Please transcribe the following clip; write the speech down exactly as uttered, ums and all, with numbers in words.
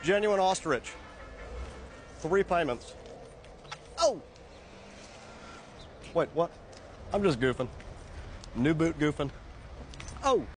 Genuine ostrich. Three payments. Oh! Wait, what? I'm just goofing. New boot goofing. Oh!